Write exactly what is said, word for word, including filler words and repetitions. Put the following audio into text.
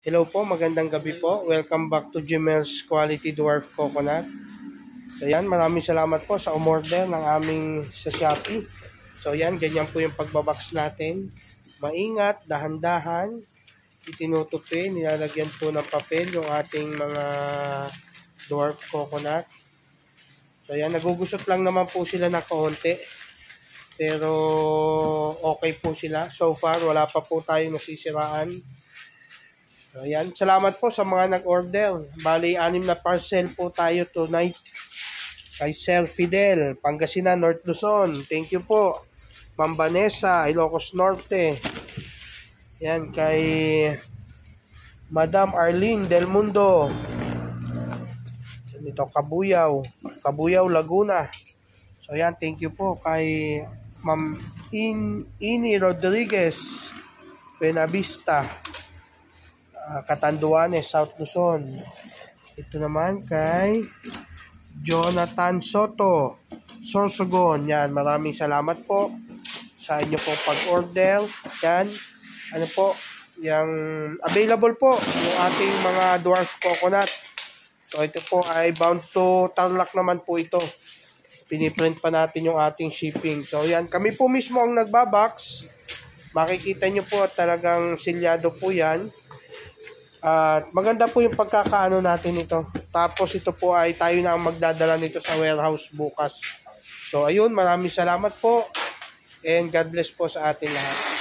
Hello po, magandang gabi po. Welcome back to Jimel's Quality Dwarf Coconut. So yan, maraming salamat po sa umorder ng aming sa Shopee. So yan, ganyan po yung pagbabox natin. Maingat, dahan-dahan, itinutupi, nilalagyan po ng papel yung ating mga dwarf coconut. So yan, nagugusot lang naman po sila na kaunti. Pero okay po sila. So far, wala pa po tayong nasisiraan. Ayan, salamat po sa mga nag-order. Bali, anim na parcel po tayo tonight. Kay Sir Fidel, Pangasinan, North Luzon. Thank you po. Ma'am Vanessa, Ilocos Norte. Ayan, kay Madam Arlene Del Mundo. Ito, Kabuyaw. Kabuyaw, Laguna. So, ayan, thank you po kay Ma'am In Ini Rodriguez, Buenavista. Uh, Catanduanes, South Luzon. Ito naman kay Jonathan Soto, Sorsogon. Yan, maraming salamat po sa inyo pong pag-order. Yan, ano po, yung available po yung ating mga dwarf coconut. So ito po ay bound to Tarlac naman po ito. Piniprint pa natin yung ating shipping. So yan, kami po mismo ang nagbabox. Makikita nyo po talagang silyado po yan. At maganda po yung pagkakaano natin ito. Tapos ito po ay tayo na ang magdadala nito sa warehouse bukas. So ayun, maraming salamat po. And God bless po sa atin lahat.